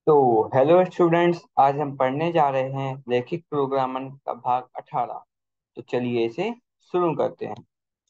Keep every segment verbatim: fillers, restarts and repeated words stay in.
तो hello students, आज हम पढ़ने जा रहे हैं रैखिक प्रोग्रामन का भाग अठारह। तो चलिए इसे शुरू करते हैं।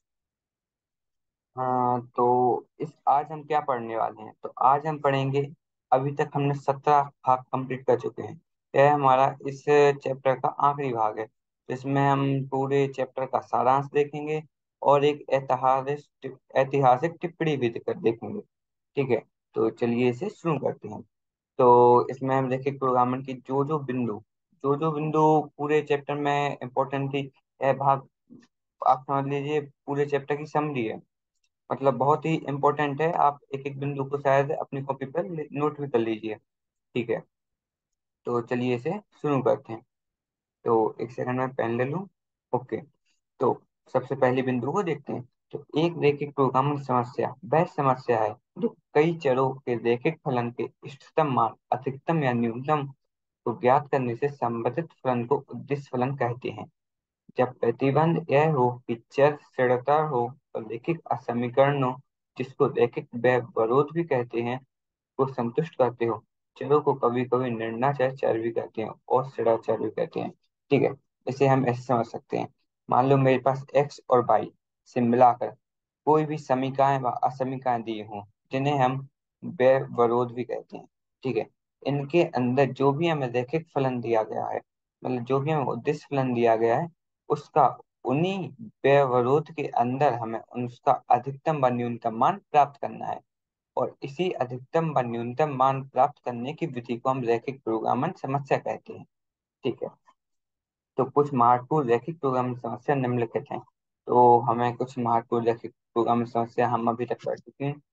हाँ, तो इस आज हम क्या पढ़ने वाले हैं? तो आज हम पढ़ेंगे। अभी तक हमने सत्रह भाग कंप्लीट कर चुके हैं। यह हमारा इस चैप्टर का आखिरी भाग है। तो इसमें हम पूरे चैप्टर का सारांश देखेंगे और एक ऐतिहासिक ऐतिहासिक टिप्पणी भी देकर देखेंगे। ठीक है, तो चलिए इसे शुरू करते हैं। तो इसमें हम देखें प्रोग्रामर की जो जो बिंदु जो जो बिंदु पूरे चैप्टर में इम्पोर्टेंट थी। यह भाग आप समझ लीजिए पूरे चैप्टर की समरी है। मतलब बहुत ही इम्पोर्टेंट है। आप एक एक बिंदु को शायद अपनी कॉपी पर नोट भी कर लीजिए। ठीक है, तो चलिए इसे शुरू करते हैं। तो एक सेकंड में पेन ले लूँ। ओके, तो सबसे पहले बिंदु को देखते हैं। तो एक रैखिक प्रोग्रामिंग समस्या वह समस्या है जो कई चरों के रैखिक फलन के इष्टतम मान, अधिकतम या न्यूनतम को ज्ञात करने से संबंधित फलन को उद्देश्य फलन कहते हैं। जब प्रतिबंध यह हो कि चर स्थिरता हो और रैखिक असमीकरणों, जिसको रैखिक व्यवरोध भी कहते हैं, को संतुष्ट करते हो। चरों को कभी कभी निर्णय चर भी कहते हैं और स्थिराचार भी कहते हैं। ठीक है, इसे हम ऐसे समझ सकते हैं। मान लो मेरे पास एक्स और वाई से मिलाकर कोई भी समीकरण व असमीकरण दिए हों, जिन्हें हम व्यवरोध भी कहते हैं। ठीक है, इनके अंदर जो भी हमें रैखिक फलन दिया गया है, मतलब जो भी हमें उद्देश्य फलन दिया गया है, उसका उन्हीं व्यवरोध के अंदर हमें उसका अधिकतम व न्यूनतम मान प्राप्त करना है। और इसी अधिकतम व न्यूनतम मान प्राप्त करने की विधि को हम रैखिक प्रोग्रामन समस्या कहते हैं। ठीक है, तो कुछ महत्वपूर्ण रैखिक प्रोग्रामिंग समस्या निम्नलिखित हैं। तो हमें कुछ महत्वपूर्ण रैखिक प्रोग्रामिंग समस्या हम अभी तक पढ़ चुके हैं।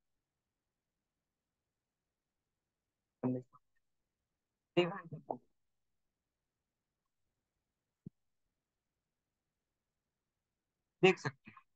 देख सकते हैं।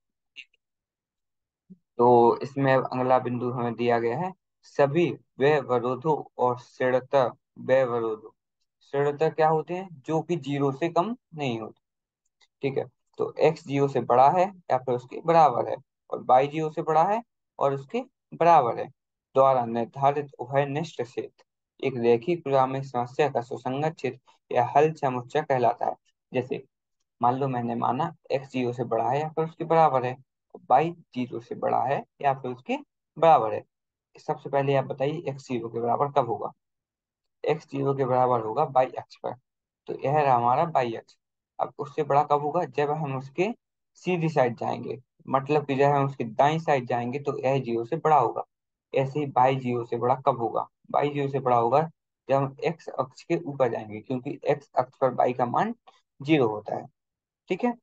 तो इसमें अब अगला बिंदु हमें दिया गया है। सभी व्यवरोधों और ऋणता व्यवरोधों, ऋणता क्या होते हैं? जो कि जीरो से कम नहीं होते। ठीक है, तो एक्स जीरो से बड़ा है या फिर उसके बराबर है, और वाई जीरो से बड़ा है और उसके बराबर है, द्वारा निर्धारित उभयनिष्ठ क्षेत्र एक रैखिक प्रोग्रामिंग समस्या का सुसंगत क्षेत्र या हल समुच्चय कहलाता है। जैसे मान लो मैंने माना एक्स जीरो से बड़ा है या फिर उसके बराबर है, वाई जीरो से बड़ा है या फिर उसके बराबर है। सबसे पहले आप बताइए एक्स जीरो के बराबर कब होगा? एक्स जीरो के बराबर होगा बाई अक्ष पर। तो यह रहा हमारा बाई अक्ष। अब उससे बड़ा कब होगा? जब हम उसके सीधी साइड जाएंगे, मतलब कि जब हम उसके दाईं साइड जाएंगे तो यह जीरो से बड़ा होगा। ऐसे ही बाई जीरो से बड़ा कब होगा? बाई जीरो से बड़ा होगा जब हम एक्स अक्ष के ऊपर जाएंगे, क्योंकि एक्स अक्ष पर बाई का मान जीरो होता है। ठीक है,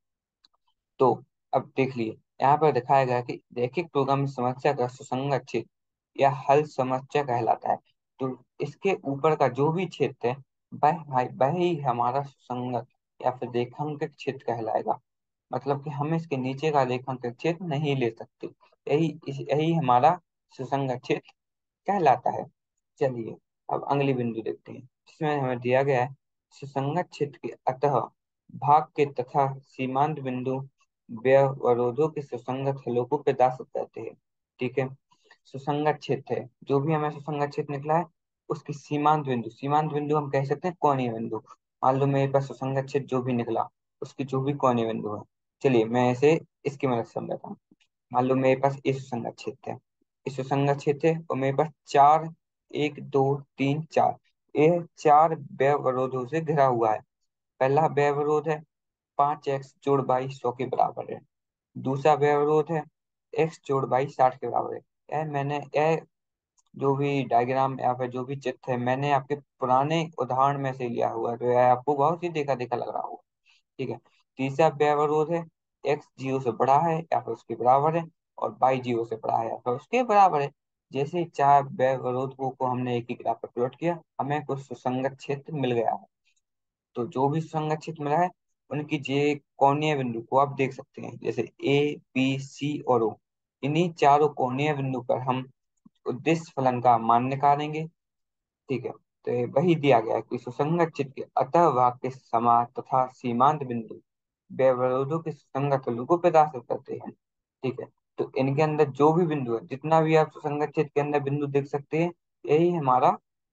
तो अब देख लिए यहाँ पर दिखाया गया कि रैखिक प्रोग्रामिंग समस्या का सुसंगत क्षेत्र या हल समस्या कहलाता है। तो इसके ऊपर का जो भी क्षेत्र है, वह भाई वह ही हमारा सुसंगत या फिर रेखांकित क्षेत्र कहलाएगा। मतलब कि हम इसके नीचे का रेखांकित क्षेत्र नहीं ले सकते। यही इस यही हमारा सुसंगत क्षेत्र कहलाता है। चलिए अब अगली बिंदु देखते हैं, जिसमें हमें दिया गया है सुसंगत क्षेत्र के अतः भाग के तथा सीमांत बिंदु व्यवरोधों के सुसंगत हलों को प्रदर्शित करते हैं। ठीक है, सुसंगत क्षेत्र है, जो भी हमें सुसंगत क्षेत्र निकला है उसकी सीमांत बिंदु, सीमांत बिंदु हम कह सकते हैं कोणीय बिंदु। मान लो मेरे पास सुसंगत क्षेत्र जो भी निकला, उसकी जो भी कोणीय बिंदु है। चलिए मैं इसे इसकी मदद से समझाता हूँ। मान लो मेरे पास ये सुसंगत क्षेत्र है, ये सुसंगत क्षेत्र है और मेरे पास चार, एक दो तीन चार, ये चार व्यवरोधों से घिरा हुआ है। पहला व्यवरोध है पांच एक्स जोड़ बाई सौ के बराबर है। दूसरा व्यवरोध है एक्स जोड़ बाई साठ के बराबर है। यह मैंने यह जो भी डायग्राम या फिर जो भी चित्र है, मैंने आपके पुराने उदाहरण में से लिया हुआ है, तो यह आपको बहुत ही देखा देखा लग रहा होगा। ठीक है, तीसरा व्यवरोध है एक्स जीरो से बड़ा है या फिर उसके बराबर है और वाई जीरो से बड़ा है या फिर उसके बराबर है। जैसे ही चार व्यवरोधों को हमने एक ही ग्राफ पर प्लॉट किया, हमें कुछ सुसंगत क्षेत्र मिल गया है। तो जो भी सुसंगत क्षेत्र मिला है उनकी जे कोणीय बिंदु को आप देख सकते हैं, जैसे ए बी सी और ओ। इन्हीं चारों कोणीय बिंदु पर हम उद्देश्य फलन का मान निकालेंगे। ठीक है, तो ये वही दिया गया है कि सुसंगत चित्त के अतः भाग के समा तथा सीमांत बिंदु व्यवरोधों के सुसंगत हल को प्रदर्शित करते हैं। ठीक है, तो इनके अंदर जो भी बिंदु है, जितना भी आप सुसंगत चित्त के अंदर बिंदु देख सकते हैं, यही हमारा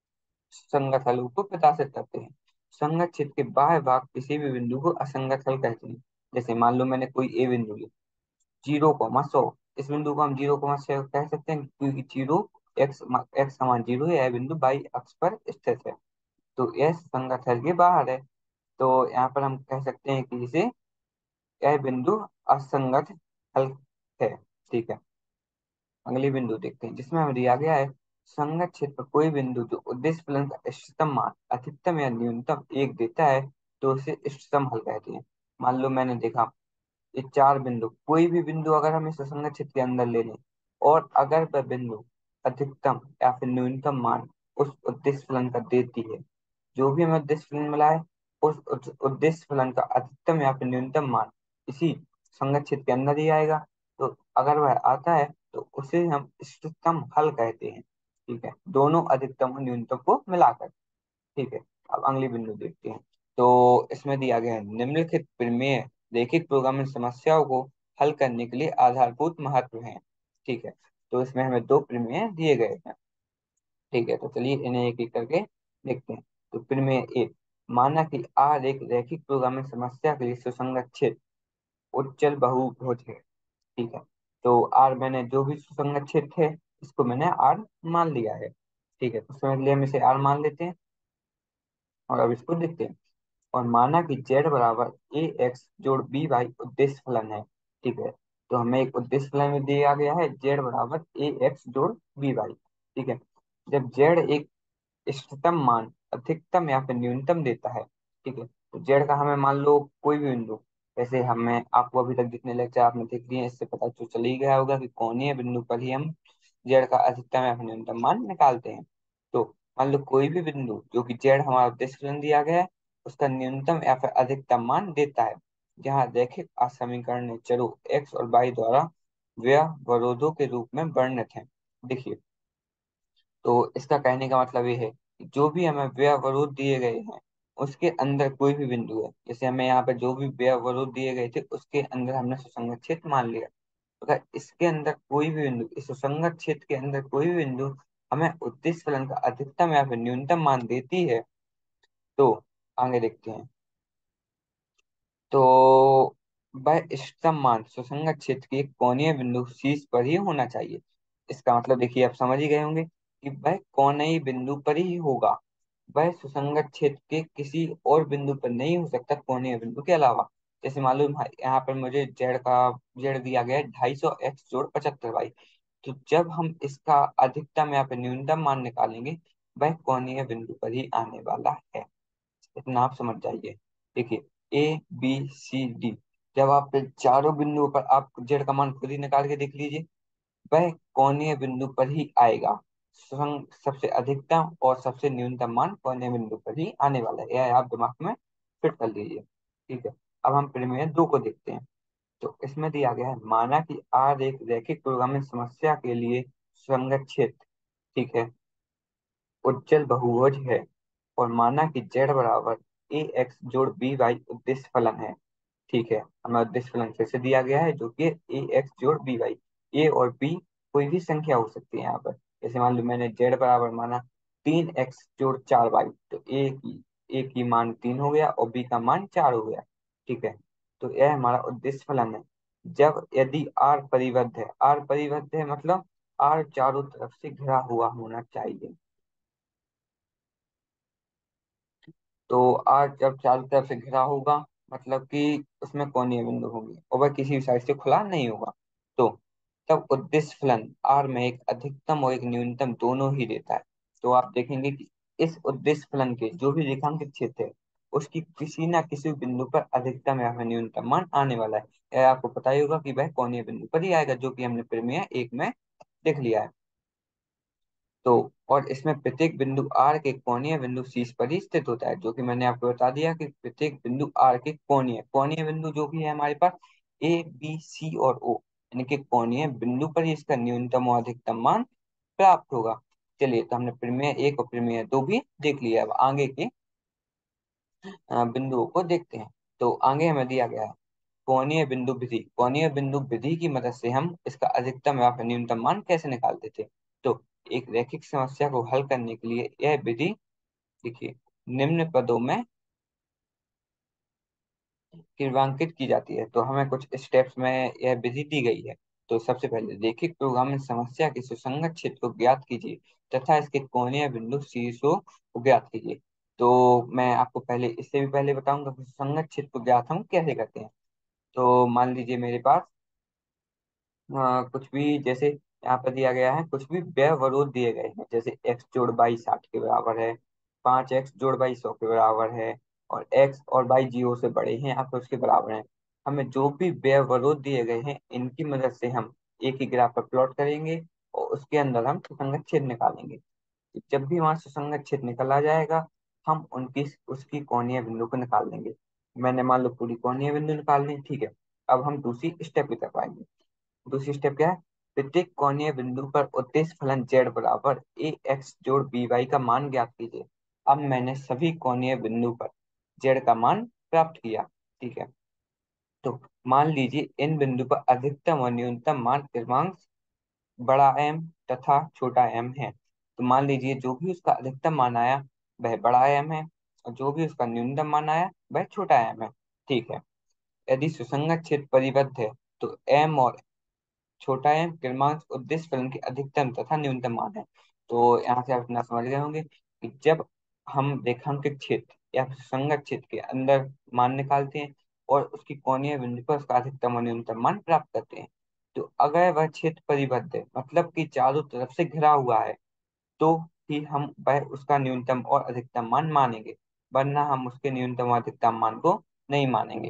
संगत हल को प्रदर्शित करते हैं। संगत क्षेत्र के बाह्य भाग किसी भी बिंदु को असंगत हल कहते हैं। जैसे मान लो मैंने कोई ए बिंदु लिया, जीरो कॉमा सौ, इस बिंदु को हम जीरो कॉमा सौ कह सकते हैं क्योंकि जीरो एक्स एक्स समान जीरो है, यह बिंदु बाई अक्ष पर स्थित है, तो यह संगत हल के बाहर है। तो यहाँ पर हम कह सकते हैं कि इसे यह बिंदु असंगत हल है। ठीक है, अगली बिंदु देखते हैं जिसमें हमें दिया गया है संगत क्षेत्र पर कोई बिंदु जो उद्देश्य फलन का इष्टतम मान अधिकतम या न्यूनतम एक देता है तो उसे इष्टतम हल कहते हैं। मान लो मैंने देखा ये चार बिंदु, कोई भी बिंदु अगर हम इस सुसंगत क्षेत्र के अंदर ले लें और अगर वह बिंदु अधिकतम या फिर न्यूनतम मान उस उद्देश्य फलन का देती है, जो भी हमें उद्देश्य फलन मिला है उस उस उद्देश्य फलन का अधिकतम या फिर न्यूनतम मान इसी संगत क्षेत्र के अंदर ही आएगा। तो अगर वह आता है तो उसे हम इष्टतम हल कहते हैं। ठीक है, दोनों अधिकतम और न्यूनतम को मिलाकर। ठीक है, अब अगली बिंदु देखते हैं। तो इसमें दिया गया है निम्नलिखित प्रमेय रैखिक प्रोग्रामिंग समस्याओं को हल करने के लिए आधारभूत महत्व है। ठीक है, तो इसमें हमें दो प्रमेय दिए गए हैं। ठीक है, तो चलिए इन्हें एक एक करके देखते हैं। तो प्रमेय एक, माना कि आर एक रैखिक प्रोग्रामिंग समस्या के लिए सुसंगत क्षेत्र उज्जवल बहुभुज है। ठीक है, तो आर मैंने जो भी सुसंगत क्षेत्र है इसको मैंने आर मान लिया है। ठीक है, तो समझ लिया, हम इसे आर मान लेते हैं और अब इसको देखते हैं। और माना कि z बराबर ए एक्स जोड़ बी वाई उद्देश्य फलन है। ठीक है, तो हमें एक उद्देश्य फलन में दिया गया है z बराबर ए एक्स जोड़ बी वाई। ठीक है, जब z एक इष्टतम मान अधिकतम या फिर न्यूनतम देता है, ठीक है, तो जेड का हमें मान लो कोई भी बिंदु, जैसे हमें आपको अभी तक जितने लेक्चर आपने देख लिए हैं इससे पता तो चल ही गया होगा कि कोणीय बिंदु पर ही हम जेड का अधिकतम या फिर न्यूनतम मान निकालते हैं। तो मान लो कोई भी बिंदु जो कि जेड हमारा उद्देश्य फलन दिया गया है उसका न्यूनतम या फिर अधिकतम मान देता है, जहाँ रैखिक असमीकरण चरों एक्स और वाई द्वारा व्यवरोधों के रूप में वर्णित है। देखिए, तो इसका कहने का मतलब ये है कि जो भी हमें व्यय अवरोध दिए गए हैं उसके अंदर कोई भी बिंदु है, जैसे हमें यहाँ पे जो भी व्यय अवरोध दिए गए थे उसके अंदर हमने सुसंगत क्षेत्र मान लिया। अगर इसके अंदर कोई भी बिंदु, इस सुसंगत क्षेत्र के अंदर कोई भी बिंदु हमें उद्देश्य फलन का अधिकतम या फिर न्यूनतम मान देती है, तो आगे देखते हैं। तो वह इष्टतम मान सुसंगत क्षेत्र के कोणीय बिंदु शीर्ष पर ही होना चाहिए। इसका मतलब देखिए आप समझ ही गए होंगे कि वह कोणीय बिंदु पर ही होगा, वह सुसंगत क्षेत्र के किसी और बिंदु पर नहीं हो सकता कोणीय बिंदु के अलावा। जैसे मालूम है यहाँ पर मुझे जेड का जेड दिया गया है ढाई सौ एक्स जोड़ पचहत्तर वाई, तो जब हम इसका अधिकतम या फिर न्यूनतम मान निकालेंगे वह कोणीय बिंदु पर ही आने वाला है। इतना आप समझ जाइए। देखिए ए बी सी डी, जब आप चारों बिंदुओं पर आप जेड का मान खुद ही निकाल के देख लीजिए, वह कोणीय बिंदु पर ही आएगा। संग सबसे अधिकतम और सबसे न्यूनतम मान कोणीय बिंदु पर ही आने वाला है, यह आप दिमाग में फिट कर लीजिए। ठीक है, अब हम प्रमेय दो को देखते हैं। तो इसमें दिया गया है माना कि आर एक रैखिक प्रोग्रामिंग समस्या के लिए सुसंगत क्षेत्र, ठीक है, उज्जवल बहुभुज है। और माना कि z बराबर ए एक्स जोड़ बी वाई उद्देश्य फलन है। ठीक है, हमें उद्देश्य फलन फिर से दिया गया है जो कि ए एक्स जोड़ बी वाई, ए और बी कोई भी संख्या हो सकती है यहाँ पर। जैसे मान लो मैंने z बराबर माना तीन एक्स जोड़ चार वाई, तो ए की ए की मान तीन हो गया और बी का मान चार हो गया। ठीक है, तो यह हमारा उद्देश्य फलन है। जब यदि आर परिबद्ध है, आर परिबद्ध है मतलब आर चारों तरफ से घिरा हुआ होना चाहिए। तो आज जब चारों तरफ से घिरा होगा मतलब कि उसमें कोणीय बिंदु होंगे और वह किसी भी साइड से खुला नहीं होगा, तो तब उद्देश्य फलन आर में एक अधिकतम और एक न्यूनतम दोनों ही देता है। तो आप देखेंगे कि इस उद्देश्य फलन के जो भी रेखांकित क्षेत्र है उसकी किसी ना किसी बिंदु पर अधिकतम या फिर न्यूनतम मान आने वाला है। यह आपको पता ही होगा कि वह कोणीय बिंदु पर ही आएगा, जो कि हमने प्रमेय एक में देख लिया है। तो और इसमें प्रत्येक बिंदु आर के कोणीय बिंदु शीर्ष पर ही स्थित होता है, जो कि मैंने आपको बता दिया कि प्रत्येक बिंदु आर के कोणीय कोणीय बिंदु जो भी है हमारे पास ए बी सी और ओ, यानी कि कोणीय बिंदु पर ही इसका न्यूनतम और अधिकतम मान प्राप्त होगा। चलिए, तो हमने प्रमेय एक और प्रमेय दो भी देख लिया। अब आगे के अ, बिंदुओं को देखते हैं। तो आगे हमें दिया गया है कोणीय बिंदु विधि। कोणीय बिंदु विधि की मदद से हम इसका अधिकतम या फिर न्यूनतम मान कैसे निकालते थे। तो एक रैखिक समस्या को हल करने के लिए यह विधि देखिए, निम्न पदों में क्रियान्वित की जाती है, तो हमें कुछ स्टेप्स में यह विधि दी गई है। तो सबसे पहले रैखिक प्रोग्रामिंग समस्या के सुसंगत क्षेत्र को ज्ञात कीजिए तथा इसके कोणीय बिंदु शीर्षों को ज्ञात कीजिए। तो मैं आपको पहले, इससे भी पहले बताऊंगा कि सुसंगत क्षेत्र को ज्ञात हम कैसे करते हैं। तो मान लीजिए मेरे पास अ, कुछ भी, जैसे यहाँ पर दिया गया है, कुछ भी व्यवरोध दिए गए हैं, जैसे एक्स जोड़ बाई साठ के बराबर है, पांच एक्स जोड़ बाई सौ के बराबर है, और एक्स और बाई जीरो से बड़े हैं या फिर उसके बराबर हैं। हमें जो भी व्यवरोध दिए गए हैं, इनकी मदद से हम एक ही ग्राफ पर प्लॉट करेंगे और उसके अंदर हम सुसंगत छेद निकालेंगे। जब भी वहां सुसंगत छेद निकल आ जाएगा, हम उनकी उसकी कोणीय बिंदु को निकाल लेंगे। मैंने मान लो पूरी कोणीय बिंदु निकाल ली, ठीक है। अब हम दूसरी स्टेप की तरफ आएंगे। दूसरी स्टेप क्या है? प्रत्येक कोणीय बिंदु पर उद्देश्य फलन z बराबर ए एक्स जोड़ बी वाई का मान ज्ञात कीजिए। अब मैंने सभी कोणीय बिंदु पर z का मान प्राप्त किया, ठीक है। तो मान लीजिए इन बिंदु पर अधिकतम और न्यूनतम मान क्रमांक बड़ा एम तथा छोटा एम है। तो मान लीजिए जो भी उसका अधिकतम मान आया वह बड़ा एम है, और जो भी उसका न्यूनतम मान आया वह छोटा एम है, ठीक है। यदि सुसंगत क्षेत्र परिबद्ध है तो एम और छोटा एम क्रमांक उद्देश्य फलन के अधिकतम तथा न्यूनतम मान है। तो यहाँ से आप इतना समझ गए होंगे कि जब हम रेखांकित क्षेत्र या फिर सुसंगत क्षेत्र के अंदर मान निकालते हैं और उसकी कोणीय बिंदु पर उसका अधिकतम और न्यूनतम मान प्राप्त करते हैं, तो अगर वह क्षेत्र परिबद्ध है, मतलब कि चारों तरफ से घिरा हुआ है, तो ही हम वह उसका न्यूनतम और अधिकतम मान मानेंगे, वरना हम उसके न्यूनतम और अधिकतम मान को नहीं मानेंगे,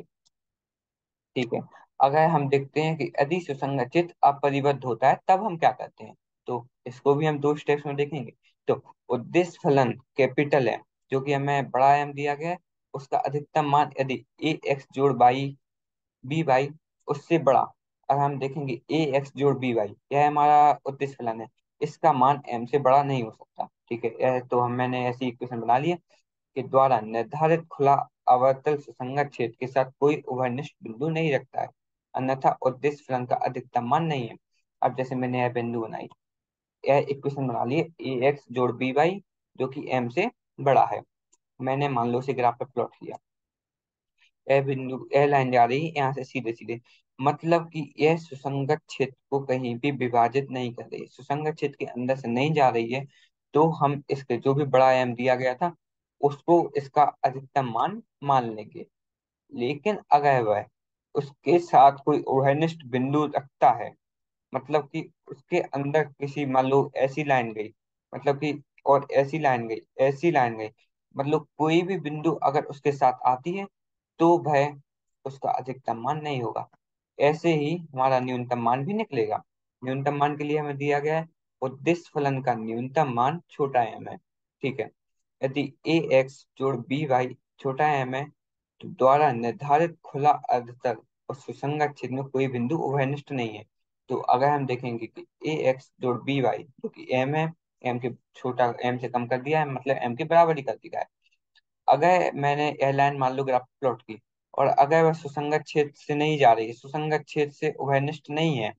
ठीक है। अगर हम देखते हैं कि यदि सुसंगत चित्त अपरिबद्ध होता है, तब हम क्या करते हैं, तो इसको भी हम दो स्टेप्स में देखेंगे। तो उद्देश्य फलन कैपिटल एम, जो कि हमें बड़ा एम दिया गया है, उसका अधिकतम मान यदि ए एक्स जोड़ बाई बी बाई उससे बड़ा, अगर हम देखेंगे ए एक्स जोड़ बी बाई, यह हमारा उद्देश्य फलन है, इसका मान एम से बड़ा नहीं हो सकता, ठीक है। यह तो हम मैंने ऐसी इक्वेशन बना ली है के द्वारा निर्धारित खुला अवतल सुसंगत क्षेत्र के साथ कोई उभयनिष्ठ बिंदु नहीं रखता है, अन्यथा उद्देश्य फलन का अधिकतम मान नहीं है। अब जैसे मैंने यह बिंदु बनाई, यह इक्वेशन बना ली ए एक्स जोड़ बी वाई, जो कि एम से बड़ा है। मैंने मान लो इसे ग्राफ पर प्लॉट किया, यह बिंदु, यह लाइन जा रही है यहाँ से सीधे सीधे, मतलब कि यह सुसंगत क्षेत्र को कहीं भी विभाजित नहीं कर रही, सुसंगत क्षेत्र के अंदर से नहीं जा रही है। तो हम इसके जो भी बड़ा एम दिया गया था, उसको इसका अधिकतम मान मान लेंगे। लेकिन अगर वह उसके साथ कोई उभयनिष्ठ बिंदु रखता है, मतलब कि उसके अंदर किसी, मान लो ऐसी लाइन गई, मतलब कि, और ऐसी लाइन गई, ऐसी लाइन गई, मतलब कोई भी बिंदु अगर उसके साथ आती है, तो वह उसका अधिकतम मान नहीं होगा। ऐसे ही हमारा न्यूनतम मान भी निकलेगा। न्यूनतम मान के लिए हमें दिया गया है उद्देश्य फलन का न्यूनतम मान छोटा एम है, ठीक है। यदि ए एक्स जोड़ बी वाई छोटा एम है, तो द्वारा निर्धारित खुला अर्धतल और सुसंगत क्षेत्र में कोई बिंदु उभयनिष्ठ नहीं है। तो अगर हम देखेंगे कि ए एक्स जोड़ बी वाई, जो कि एम है, एम के छोटा, एम से कम कर दिया है, मतलब एम के बराबर ही कर दिया है। अगर मैंने यह लाइन मान लो ग्राफ प्लॉट की, और अगर वह सुसंगत क्षेत्र से नहीं जा रही है, सुसंगत क्षेत्र से उभयनिष्ठ नहीं है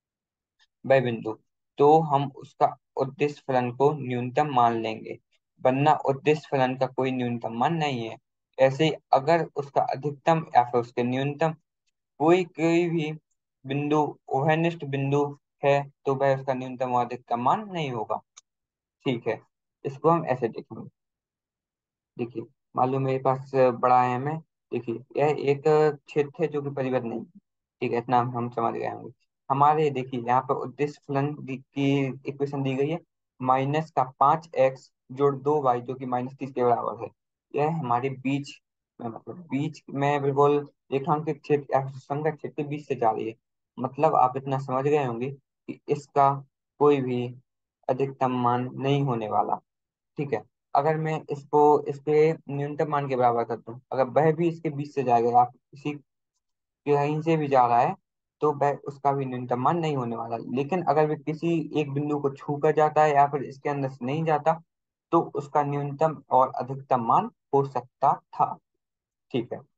वह बिंदु, तो हम उसका उद्देश्य फलन को न्यूनतम मान लेंगे, वरना उद्देश्य फलन का कोई न्यूनतम मान नहीं है। ऐसे ही अगर उसका अधिकतम या फिर उसके न्यूनतम कोई कोई भी बिंदु उभयनिष्ठ बिंदु है, तो वह उसका न्यूनतम और अधिकतम मान नहीं होगा, ठीक है। इसको हम ऐसे देखेंगे। देखिए, मान लो मेरे पास बड़ा एम है, देखिए यह एक क्षेत्र है जो कि परिबद्ध नहीं है, ठीक है, इतना हम समझ गए होंगे। हमारे देखिए यहाँ पर उद्देश्य फलन दी- की इक्वेशन दी गई है, माइनस का पांच एक्स जोड़ दो वाई, जो कि माइनस तीस के बराबर है। यह हमारे बीच में, मतलब बीच में बिल्कुल रेखांकित क्षेत्र या फिर सुसंगत क्षेत्र के बीच से जा रही है। मतलब आप इतना समझ गए होंगे कि इसका कोई भी अधिकतम मान नहीं होने वाला, ठीक है। अगर मैं इसको इसके न्यूनतम मान के बराबर कर दूं, अगर वह भी इसके बीच से जाएगा, आप किसी कहीं से भी जा रहा है, तो वह उसका भी न्यूनतम मान नहीं होने वाला। लेकिन अगर वह किसी एक बिंदु को छू कर जाता है या फिर इसके अंदर से नहीं जाता, तो उसका न्यूनतम और अधिकतम मान हो सकता था, ठीक है।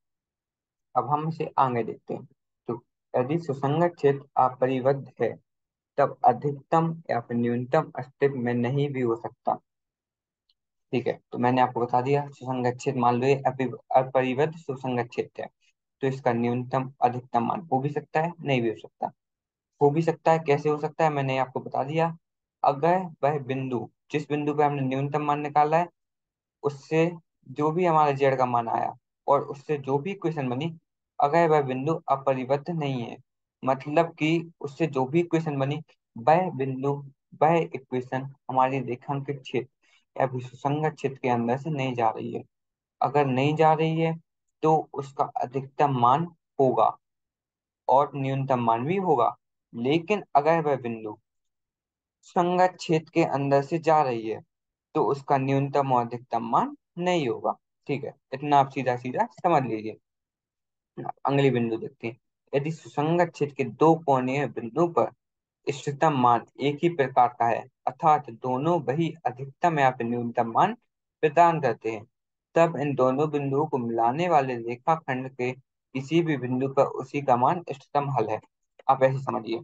अब हम इसे आगे देखते हैं। तो यदि सुसंगत क्षेत्र अपरिबद्ध है, तब अधिकतम या फिर न्यूनतम अस्तित्व में नहीं भी हो सकता। ठीक है, तो मैंने आपको बता दिया सुसंगत छेद मान लो ये अपि- अपरिबद्ध सुसंगत छेद है। तो इसका न्यूनतम अधिकतम मान हो भी सकता है, नहीं भी हो सकता। हो भी सकता है, कैसे हो सकता है मैंने आपको बता दिया। अगर वह बिंदु, जिस बिंदु पे हमने न्यूनतम मान निकाला है, उससे जो भी हमारा जेड का मान आया और उससे जो भी इक्वेशन बनी, अगर वह बिंदु अपरिबद्ध नहीं है, मतलब कि उससे जो भी इक्वेशन बनी, वह बिंदु, वह इक्वेशन हमारी रेखांकित क्षेत्र या फिर सुसंगत क्षेत्र के अंदर से नहीं जा रही है। अगर नहीं जा रही है तो उसका अधिकतम मान होगा और न्यूनतम मान भी होगा। लेकिन अगर वह बिंदु सुसंगत क्षेत्र के अंदर से जा रही है तो उसका न्यूनतम और अधिकतम मान नहीं होगा। ठीक है, इतना आप सीधा सीधा समझ लीजिए। अगली बिंदु देखते हैं। यदि सुसंगत क्षेत्र के दो कोणीय बिंदु पर इष्टतम मान एक ही प्रकार का है, अर्थात दोनों वही अधिकतम या फिर न्यूनतम मान प्रदान करते हैं, तब इन दोनों बिंदुओं को मिलाने वाले रेखाखंड के किसी भी बिंदु पर उसी का मान इष्टतम हल है। आप ऐसे समझिए।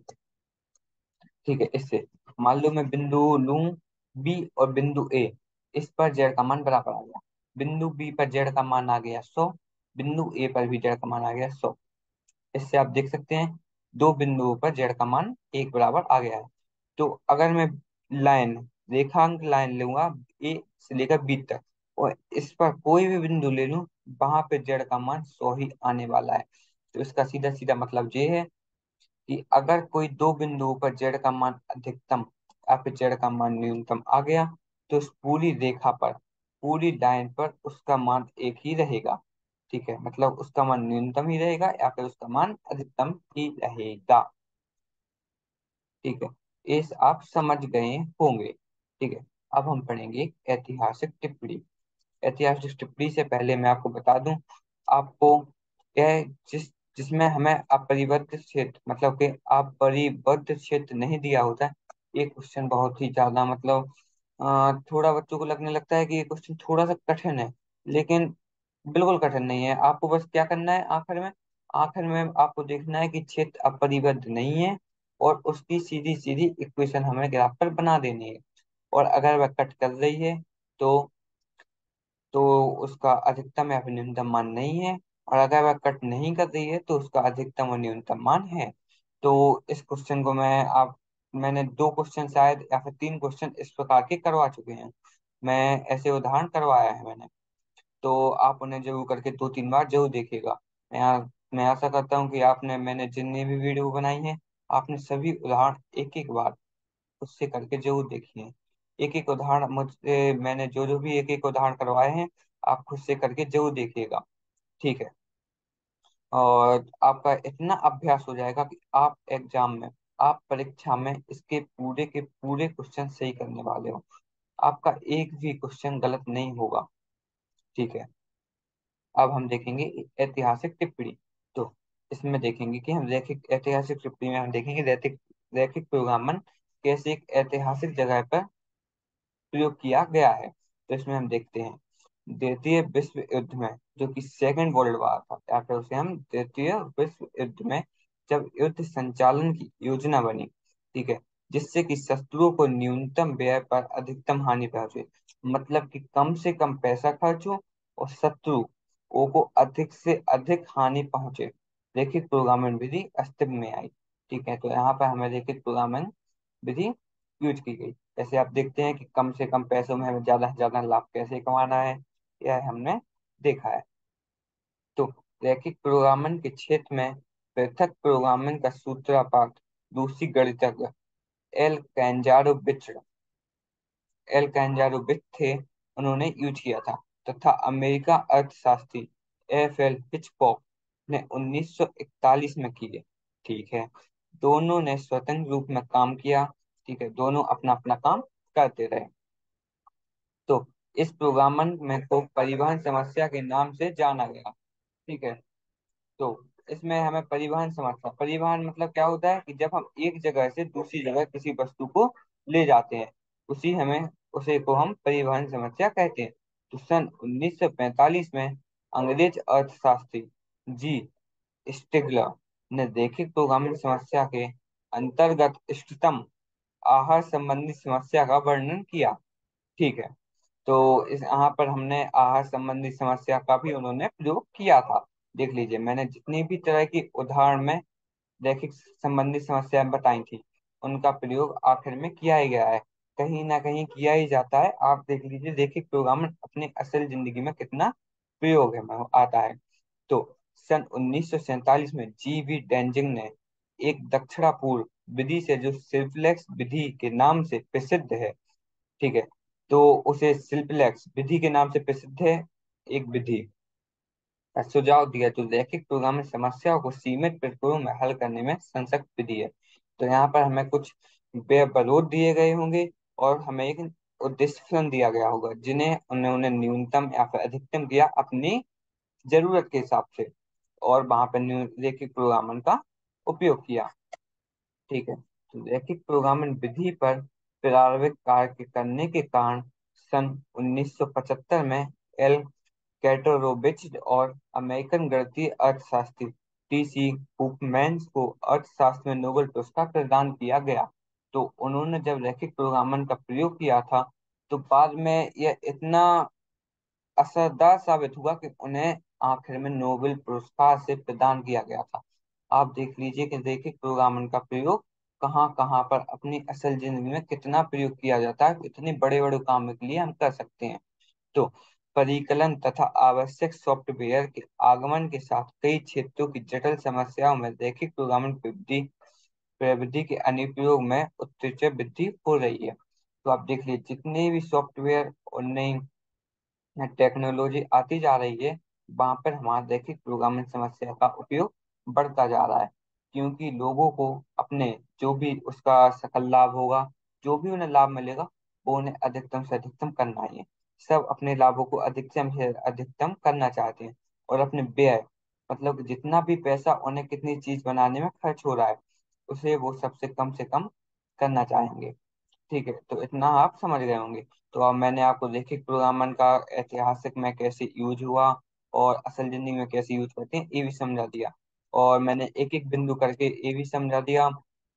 ठीक है, इससे मान लो मैं बिंदु लूं बी और बिंदु ए, इस पर जेड का मान बराबर आ गया। बिंदु बी पर जेड का मान आ गया सौ, बिंदु ए पर भी जेड का मान आ गया सौ। इससे आप देख सकते हैं दो बिंदुओं पर जेड का मान एक बराबर आ गया है। तो अगर मैं लाइन, रेखांक लाइन लूंगा ए से लेकर बी तक, और इस पर कोई भी बिंदु ले लूं, वहां पे जेड का मान सौ ही आने वाला है। तो इसका सीधा सीधा मतलब ये है कि अगर कोई दो बिंदुओं पर जेड का मान अधिकतम या फिर जेड का मान न्यूनतम आ गया, तो उस पूरी रेखा पर, पूरी लाइन पर उसका मान एक ही रहेगा। ठीक है, मतलब उसका मान न्यूनतम ही रहेगा या फिर उसका मान अधिकतम ही रहेगा। ठीक है, इस आप समझ गए होंगे। ठीक है, अब हम पढ़ेंगे ऐतिहासिक टिप्पणी। ऐतिहासिक टिप्पणी से पहले मैं आपको बता दूं, आपको यह जिस जिसमें हमें अपरिबद्ध क्षेत्र, मतलब कि अपरिबद्ध क्षेत्र नहीं दिया होता है, ये क्वेश्चन बहुत ही ज्यादा मतलब अ, थोड़ा बच्चों को लगने लगता है कि ये क्वेश्चन थोड़ा सा कठिन है, लेकिन बिल्कुल कठिन नहीं है। आपको बस क्या करना है, आखिर में आखिर में आपको देखना है कि क्षेत्र अपरिबद्ध नहीं है और उसकी सीधी सीधी इक्वेशन हमें ग्राफ पर बना देनी है। और अगर वह कट कर रही है तो तो उसका अधिकतम या फिर न्यूनतम मान नहीं है, और अगर वह कट नहीं कर रही है तो उसका अधिकतम और न्यूनतम मान है। तो इस क्वेश्चन को मैं आप मैंने दो क्वेश्चन शायद या फिर तीन क्वेश्चन इस प्रकार के करवा चुके हैं। मैं ऐसे उदाहरण करवाया है मैंने। तो आप उन्हें जरूर करके दो तीन बार जरूर देखिएगा। मैं आ, मैं आशा करता हूँ कि आपने, मैंने जितनी भी वीडियो बनाई है, आपने सभी उदाहरण एक एक बार उससे करके जरूर देखिए। एक एक उदाहरण मुझसे, मैंने जो जो भी एक एक उदाहरण करवाए हैं, आप खुद से करके जरूर देखिएगा। ठीक है, और आपका इतना अभ्यास हो जाएगा कि आप एग्जाम में, आप परीक्षा में इसके पूरे के पूरे क्वेश्चन सही करने वाले हो। आपका एक भी क्वेश्चन गलत नहीं होगा। ठीक है, अब हम देखेंगे ऐतिहासिक टिप्पणी। तो इसमें देखेंगे कि हम रैखिक, ऐतिहासिक टिप्पणी में हम देखेंगे रैखिक रैखिक प्रोग्रामन कैसे एक ऐतिहासिक जगह पर प्रयोग किया गया है। तो इसमें हम देखते हैं द्वितीय विश्व युद्ध में, जो कि सेकेंड वर्ल्ड वार था, या फिर उसे हम द्वितीय विश्व युद्ध में, जब युद्ध संचालन की योजना बनी, ठीक है, जिससे कि शत्रुओं को न्यूनतम व्यय पर अधिकतम हानि पहुंचे, मतलब कि कम से कम पैसा खर्च हो और शत्रुओं को अधिक से अधिक हानि पहुंचे, रैखिक प्रोग्रामिंग विधि अस्तित्व में आई। ठीक है, तो यहाँ पर हमें रैखिक प्रोग्रामिंग विधि यूज की गई। जैसे आप देखते हैं कि कम से कम पैसों में हमें ज्यादा से ज्यादा लाभ कैसे कमाना है, यह हमने देखा है। तो रैखिक प्रोग्रामिंग के क्षेत्र में पृथक प्रोग्रामिंग का सूत्रपात रूसी गणितज्ञ एल कैंजारोविच एल कैंजारोविच थे, उन्होंने यूज किया था, तथा अमेरिका अर्थशास्त्री एफ एल हिचकॉक ने उन्नीस सौ इकतालीस में किए। ठीक है, दोनों ने स्वतंत्र रूप में काम किया। ठीक है, दोनों अपना अपना काम करते रहे। तो इस प्रोग्रामन में को परिवहन समस्या के नाम से जाना गया। ठीक है, तो इसमें हमें परिवहन समस्या, परिवहन मतलब क्या होता है कि जब हम एक जगह से दूसरी जगह किसी वस्तु को ले जाते हैं, उसी हमें उसे को हम परिवहन समस्या कहते हैं। तो सन उन्नीस सौ पैंतालीस में अंग्रेज अर्थशास्त्री जी स्टिगलर ने रैखिक प्रोग्रामिंग समस्या के अंतर्गत इष्टतम आहार संबंधी समस्या का वर्णन किया। ठीक है, तो इस यहाँ पर हमने आहार संबंधी समस्या का भी उन्होंने प्रयोग किया था। देख लीजिए, मैंने जितनी भी तरह की उदाहरण में रैखिक संबंधी समस्याएं बताई थी, उनका प्रयोग आखिर में किया ही गया है, कहीं ना कहीं किया ही जाता है। आप देख लीजिए, रैखिक प्रोग्रामर अपनी असल जिंदगी में कितना प्रयोग है में आता है। तो सन उन्नीस सौ सैंतालीस में जी वी डेंजिंग ने एक दक्षिणापूर्व विधि से, जो सिम्प्लेक्स विधि के नाम से प्रसिद्ध है, ठीक है, तो उसे सिम्प्लेक्स विधि के नाम से प्रसिद्ध है, एक विधि का सुझाव दिया जो रैखिक प्रोग्रामिंग समस्याओं को सीमित प्रक्रियाओं में हल करने में सशक्त विधि है। तो यहाँ पर हमें कुछ व्यवरोध दिए गए होंगे और हमें एक उद्देश्य फलन दिया गया होगा, जिन्हें उन्होंने न्यूनतम या फिर अधिकतम किया अपनी जरूरत के हिसाब से, और वहां पर न्यू- रैखिक प्रोग्रामिंग का उपयोग किया। ठीक है, तो रैखिक प्रोग्रामिंग विधि पर प्रारंभिक कार्य करने के कारण सन उन्नीस सौ पचहत्तर में एल कैटरोविच और अमेरिकन गणितीय अर्थशास्त्री टी सी हुफमैन को अर्थशास्त्र में नोबेल पुरस्कार प्रदान किया गया। तो उन्होंने जब रैखिक प्रोग्रामन का प्रयोग किया था, तो बाद में यह इतना असरदार साबित हुआ कि उन्हें आखिर में नोबेल पुरस्कार से प्रदान किया गया था। आप देख लीजिए कि रैखिक प्रोग्रामन का प्रयोग कहाँ कहाँ पर अपनी असल जिंदगी में कितना प्रयोग किया जाता है, कितने बड़े बड़े कामों के लिए हम कर सकते हैं। तो परिकलन तथा आवश्यक सॉफ्टवेयर के आगमन के साथ कई क्षेत्रों की जटिल समस्याओं में रैखिक प्रोग्रामिंग प्रविधि प्रविधि के अनुप्रयोग में उत्तेजक वृद्धि हो रही है। तो आप देख लीजिए, जितने भी सॉफ्टवेयर और नई टेक्नोलॉजी आती जा रही है, वहां पर हमारा रैखिक प्रोग्रामिंग समस्या का उपयोग बढ़ता जा रहा है, क्योंकि लोगों को अपने जो भी उसका सकल लाभ होगा, जो भी उन्हें लाभ मिलेगा, वो उन्हें अधिकतम से अधिकतम करना ही है। सब अपने लाभों को अधिकतम से अधिकतम करना चाहते हैं, और अपने व्यय, मतलब कि जितना भी पैसा उन्हें कितनी चीज बनाने में खर्च हो रहा है, उसे वो सबसे कम से कम करना चाहेंगे। ठीक है, तो इतना आप समझ गए होंगे। तो अब मैंने आपको रैखिक प्रोग्रामन का ऐतिहासिक में कैसे यूज हुआ और असल जिंदगी में कैसे यूज करते हैं, ये भी समझा दिया। और मैंने एक एक बिंदु करके ये भी समझा दिया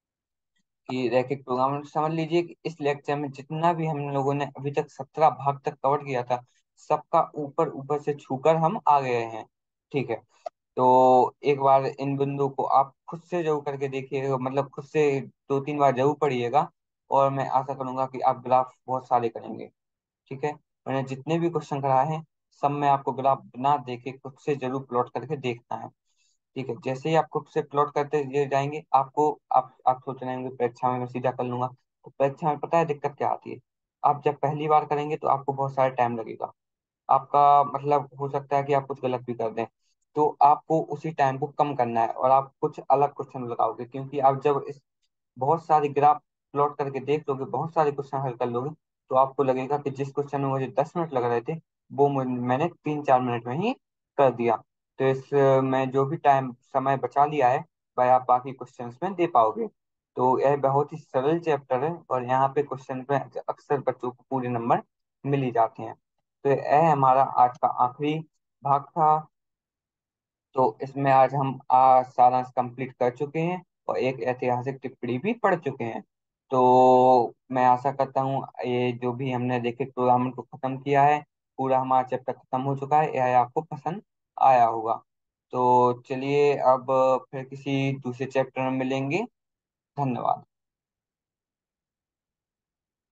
कि रैखिक प्रोग्रामर, समझ लीजिए कि इस लेक्चर में जितना भी हम लोगों ने अभी तक सत्रह भाग तक कवर किया था, सबका ऊपर ऊपर से छूकर हम आ गए हैं। ठीक है, तो एक बार इन बिंदु को आप खुद से जरूर करके देखिएगा, मतलब खुद से दो तीन बार जरूर पढ़िएगा, और मैं आशा करूंगा कि आप ग्राफ बहुत सारे करेंगे। ठीक है, मैंने जितने भी क्वेश्चन कराए हैं, सब में आपको ग्राफ बिना देखे खुद से जरूर प्लॉट करके देखना है। ठीक है, जैसे ही आप खुद से प्लॉट करते ये जाएंगे, आपको आप आप सोच रहे होंगे परीक्षा में मैं सीधा कर लूंगा, तो परीक्षा में पता है दिक्कत क्या आती है? आप जब पहली बार करेंगे तो आपको बहुत सारा टाइम लगेगा, आपका मतलब हो सकता है कि आप कुछ गलत भी कर दें, तो आपको उसी टाइम को कम करना है और आप कुछ अलग क्वेश्चन लगाओगे, क्योंकि आप जब इस बहुत सारी ग्राफ प्लॉट करके देख लोगे, बहुत सारे क्वेश्चन हल कर लोगे, तो आपको लगेगा कि जिस क्वेश्चन में मुझे दस मिनट लग रहे थे, वो मुझे- मैंने तीन चार मिनट में ही कर दिया। तो इस अ, में जो भी टाइम समय बचा लिया है, वह आप बाकी क्वेश्चंस में दे पाओगे। तो यह बहुत ही सरल चैप्टर है, और यहाँ पे क्वेश्चन में अक्सर बच्चों को पूरे नंबर मिल ही जाते हैं। तो यह हमारा आज का आखिरी भाग था। तो इसमें आज हम आ, सारांश कंप्लीट कर चुके हैं, और एक ऐतिहासिक टिप्पणी भी पढ़ चुके हैं। तो मैं आशा करता हूँ ये जो भी हमने रैखिक प्रोग्रामिंग को खत्म किया है, पूरा हमारा चैप्टर खत्म हो चुका है, यह आपको पसंद आया होगा। तो चलिए अब फिर किसी दूसरे चैप्टर में मिलेंगे। धन्यवाद।